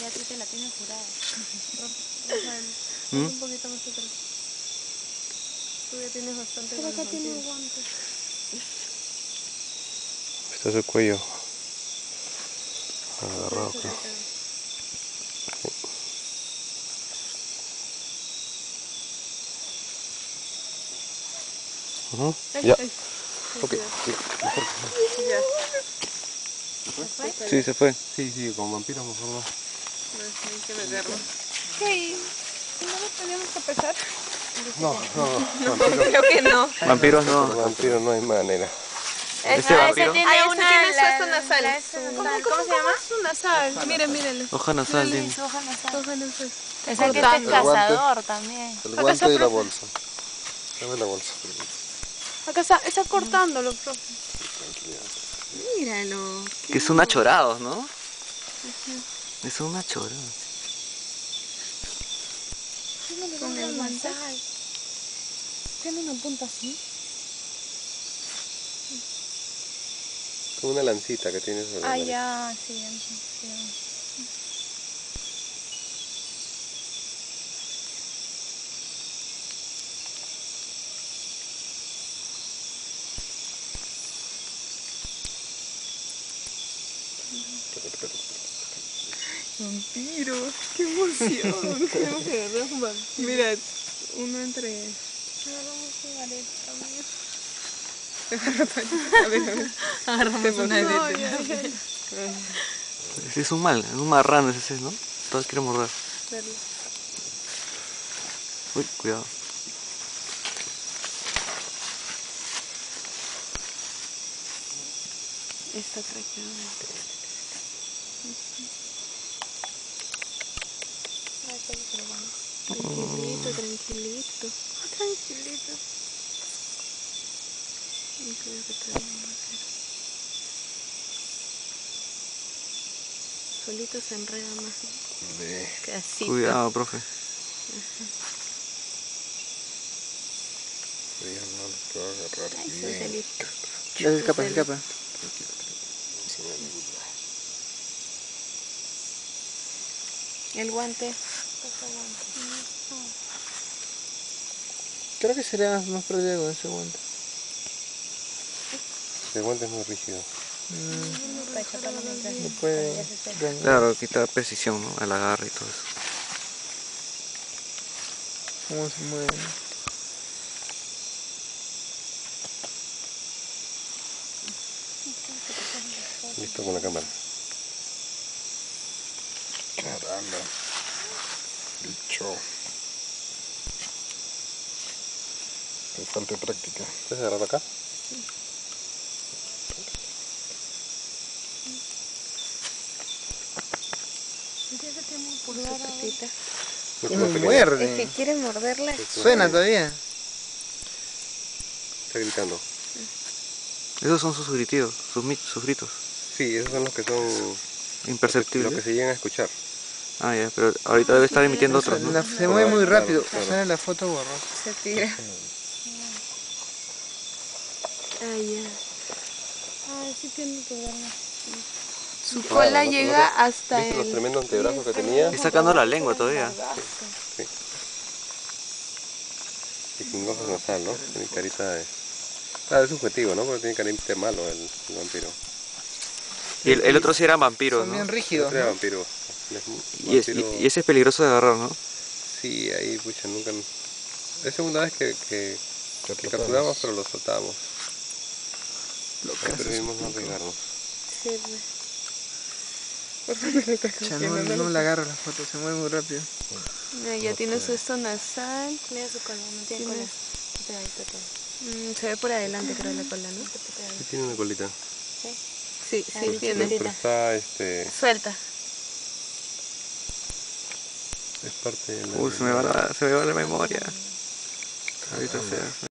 Ya tú te la tienes jurada. Un poquito más atrás. Tú ya tienes bastante. Pero acá tiene guantes. Está su cuello agarrado acá. Ya. Ok. Sí, se fue. Sí, con vampiros mejor no. No, hay que meterlo. Hey, ¿no lo tenemos que pesar? No, Creo que no. vampiros no. Vampiros no hay manera. ¿Ese vampiro? Tiene Su esto nasal. ¿Cómo se llama? Su nasal. Mírenle. Hoja nasal, dime. Hoja nasal. Hoja nasal. Pensé que este es cazador también. El guante y la bolsa. Dame la bolsa. Acá está cortándolo, profe. Míralo. Que son achorados, ¿no? Es un achorado. Con el guante. Tiene una punta así. Como una lancita que tiene sobre la nariz. Ya, sí. Vampiros, qué emoción. Tenemos que agarrar un vampiro. Mira, uno entre. Agarramos una areta. Ese es un marrano ese, ¿no? Todos quieren morder. Uy, cuidado. Está tranquilamente. Tranquilito. No creo que te vayan a morder. Solito se enreda más. Casito. Cuidado, profe. Ay, Socialito. Ya se escapa. El guante. Creo que sería más práctico con ese guante. El guante es muy rígido. No puede. Claro, quita precisión, ¿no? El agarre y todo eso. ¿Cómo se mueve? Listo con la cámara. Caramba. Bicho. Me falta práctica. ¿Puedes agarrar acá? ¿Cómo muerde? Es que quiere morderla. Suena todavía. Está gritando. Esos son sus gritidos, sus gritos. Sí, esos son los que son imperceptibles. Los que se llegan a escuchar. Ah, ya, pero ahorita debe estar emitiendo otros, ¿no? Se mueve muy rápido, sale la foto borrosa. Se tira. Ah, ya. Sí tiene que verme. Su cola llega hasta ¿Viste los el... tremendos antebrazos que tenía? Está sacando la lengua todavía. Sí. Y sin ojos nasal, ¿no? Tiene carita de... Claro, es subjetivo, ¿no? Porque tiene carita de malo el vampiro. Y el otro sí era vampiro, ¿no? Son bien rígidos, ¿no? Vampiro. Y ese es peligroso de agarrar, ¿no? Sí, ahí, pucha, nunca... Es segunda vez que capturamos, pero lo soltábamos. Preferimos no arriesgarnos. Sí, no le agarro la foto, se mueve muy rápido. Ya tiene su esto nasal. Mira su cola, no tiene cola. Pegadito todo. Se ve por adelante, creo, la cola, ¿no? Sí tiene una colita. Sí, tiene. Pero está, Suelta. es parte de la... se me va la memoria. Ahorita se hace.